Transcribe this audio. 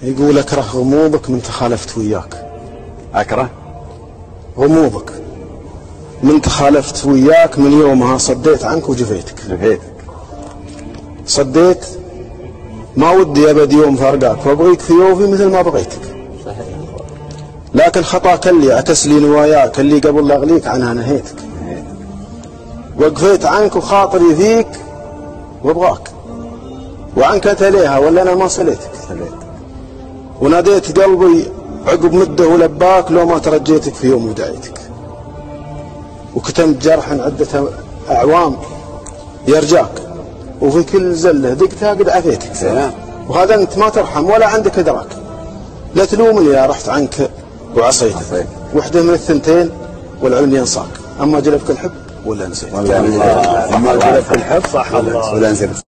يقول اكره غموضك من تخالفت وياك. اكره غموضك من تخالفت وياك، من يومها صديت عنك وجفيتك. صديت، ما ودي ابد يوم فارقاك وابغيك في يوفي مثل ما بغيتك. لكن خطاك اللي عكس لي نواياك، اللي قبل لا اغليك عنها نهيتك. وقفيت عنك وخاطري فيك وابغاك، وعنك تليها ولا انا ما صليتك. وناديت قلبي عقب مده ولباك، لو ما ترجيتك في يوم ودعيتك. وكتمت جرحا عدة اعوام يرجاك، وفي كل زله دقتها قد عفيتك. وهذا انت ما ترحم ولا عندك ادراك. لا تلومني يا رحت عنك وعصيتك، وحده من الثنتين والعلم ينصاك. اما جلبك الحب ولا نسيت؟ اما جلبك الحب صح ولا نسيت؟